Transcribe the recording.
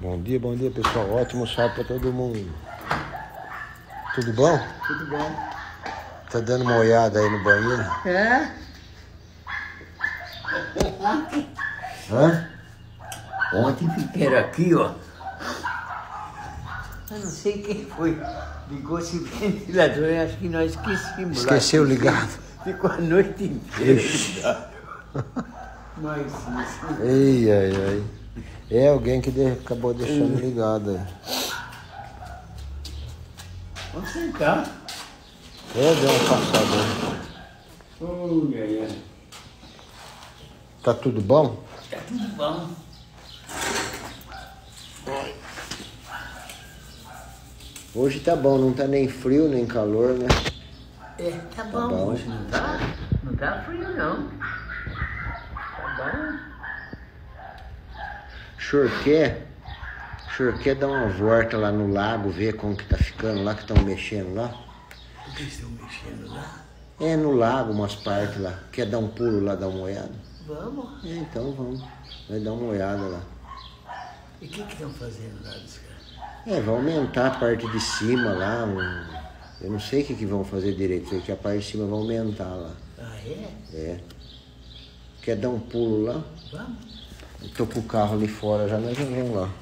Bom dia pessoal, ótimo sábado para todo mundo. Tudo bom? Tudo bom. Tá dando uma olhada aí no banheiro? É? Hã? Ontem fiquei aqui, ó. Eu não sei quem foi. Ligou esse ventilador, eu acho que nós esquecemos. Esqueceu ligado. Ficou a noite inteira ligado. Mas isso. Ei, ai, ai. É alguém que acabou deixando ligado aí. Vamos sentar. É, deu uma passada aí. Ai, ai. Tá tudo bom? Tá tudo bom. Hoje tá bom, não tá nem frio nem calor, né? É, tá bom. bom. Hoje não tá? Não tá frio, não. Tá bom. O senhor quer dar uma volta lá no lago, ver como que tá ficando lá, que estão mexendo lá? O que estão mexendo lá? É, no lago, umas partes lá. Quer dar um pulo lá, dar uma olhada? Vamos. É, então vamos. Vai dar uma olhada lá. E o que estão fazendo lá dos caras? É, vai aumentar a parte de cima lá. Eu não sei o que vão fazer direito, sei que a parte de cima vai aumentar lá. Ah, é? É. Quer dar um pulo lá? Vamos. Eu tô com o carro ali fora já, nós já vamos lá.